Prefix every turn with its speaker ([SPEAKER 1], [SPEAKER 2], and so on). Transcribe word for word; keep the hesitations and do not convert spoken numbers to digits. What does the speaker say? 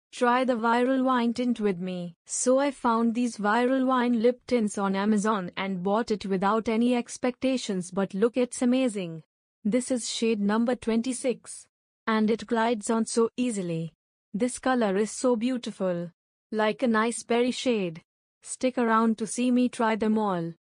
[SPEAKER 1] Try the viral wine tint with me. So I found these viral wine lip tints on Amazon and bought it without any expectations, but look, it's amazing. This is shade number twenty-six. And it glides on so easily. This color is so beautiful. Like a nice berry shade. Stick around to see me try them all.